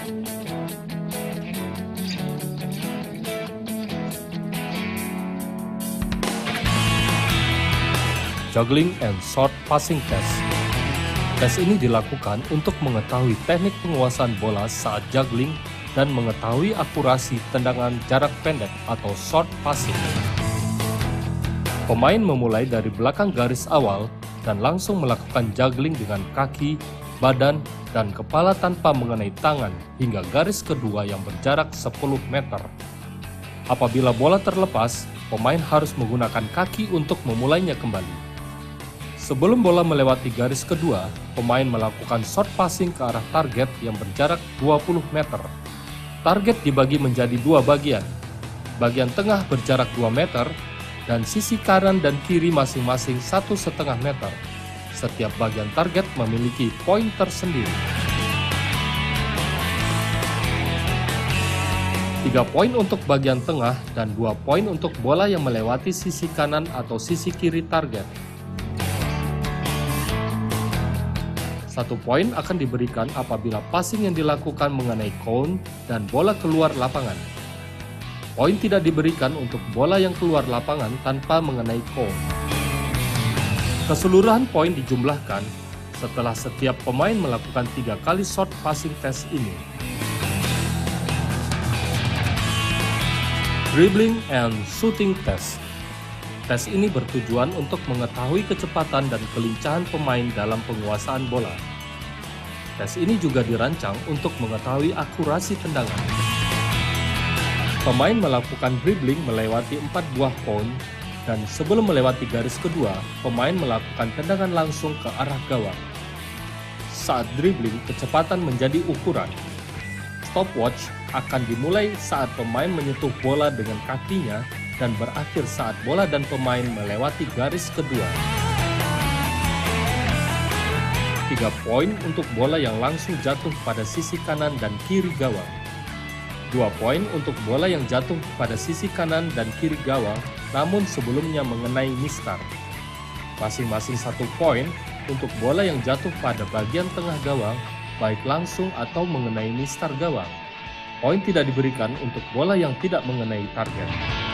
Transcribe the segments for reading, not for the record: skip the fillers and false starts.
Juggling and Short Passing Test. Tes ini dilakukan untuk mengetahui teknik penguasaan bola saat juggling dan mengetahui akurasi tendangan jarak pendek atau short passing. Pemain memulai dari belakang garis awal dan langsung melakukan juggling dengan kaki, badan, dan kepala tanpa mengenai tangan hingga garis kedua yang berjarak 10 meter. Apabila bola terlepas, pemain harus menggunakan kaki untuk memulainya kembali. Sebelum bola melewati garis kedua, pemain melakukan short passing ke arah target yang berjarak 20 meter. Target dibagi menjadi dua bagian. Bagian tengah berjarak 2 meter, dan sisi kanan dan kiri masing-masing 1,5 meter. Setiap bagian target memiliki poin tersendiri. 3 poin untuk bagian tengah dan 2 poin untuk bola yang melewati sisi kanan atau sisi kiri target. 1 poin akan diberikan apabila passing yang dilakukan mengenai cone dan bola keluar lapangan. Poin tidak diberikan untuk bola yang keluar lapangan tanpa mengenai cone. Keseluruhan poin dijumlahkan setelah setiap pemain melakukan 3 kali short passing test ini. Dribbling and Shooting Test. Tes ini bertujuan untuk mengetahui kecepatan dan kelincahan pemain dalam penguasaan bola. Tes ini juga dirancang untuk mengetahui akurasi tendangan. Pemain melakukan dribbling melewati 4 buah cone, dan sebelum melewati garis kedua, pemain melakukan tendangan langsung ke arah gawang. Saat dribbling, kecepatan menjadi ukuran. Stopwatch akan dimulai saat pemain menyentuh bola dengan kakinya dan berakhir saat bola dan pemain melewati garis kedua. 3 poin untuk bola yang langsung jatuh pada sisi kanan dan kiri gawang. 2 poin untuk bola yang jatuh pada sisi kanan dan kiri gawang namun sebelumnya mengenai mistar. Masing-masing 1 poin untuk bola yang jatuh pada bagian tengah gawang, baik langsung atau mengenai mistar gawang. Poin tidak diberikan untuk bola yang tidak mengenai target.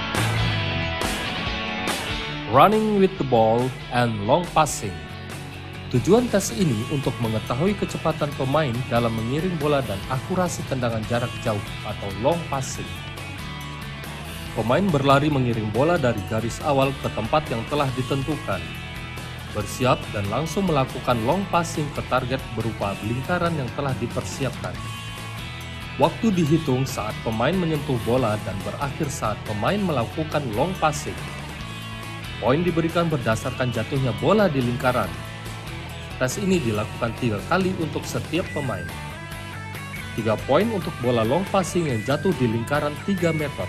Running with the ball and long passing. Tujuan tes ini untuk mengetahui kecepatan pemain dalam mengiring bola dan akurasi tendangan jarak jauh atau long passing. Pemain berlari mengiring bola dari garis awal ke tempat yang telah ditentukan. Bersiap dan langsung melakukan long passing ke target berupa lingkaran yang telah dipersiapkan. Waktu dihitung saat pemain menyentuh bola dan berakhir saat pemain melakukan long passing. Poin diberikan berdasarkan jatuhnya bola di lingkaran. Tes ini dilakukan 3 kali untuk setiap pemain. 3 poin untuk bola long passing yang jatuh di lingkaran 3 meter.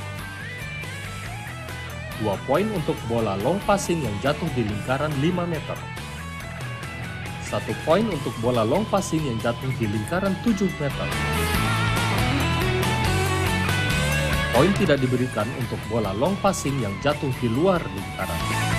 2 poin untuk bola long passing yang jatuh di lingkaran 5 meter. 1 poin untuk bola long passing yang jatuh di lingkaran 7 meter. Poin tidak diberikan untuk bola long passing yang jatuh di luar lingkaran.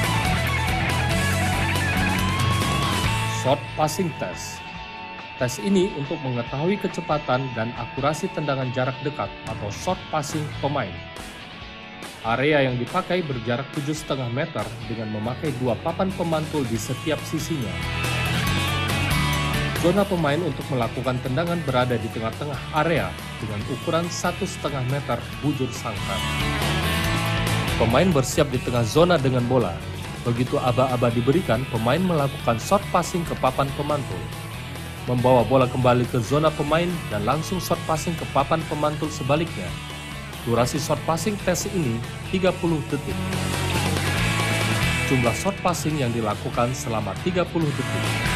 Short Passing Test. Tes ini untuk mengetahui kecepatan dan akurasi tendangan jarak dekat atau short passing pemain. Area yang dipakai berjarak 7,5 meter dengan memakai 2 papan pemantul di setiap sisinya. Zona pemain untuk melakukan tendangan berada di tengah-tengah area dengan ukuran 1,5 meter bujur sangkar. Pemain bersiap di tengah zona dengan bola. Begitu aba-aba diberikan, pemain melakukan short passing ke papan pemantul. Membawa bola kembali ke zona pemain dan langsung short passing ke papan pemantul sebaliknya. Durasi short passing tes ini 30 detik. Jumlah short passing yang dilakukan selama 30 detik.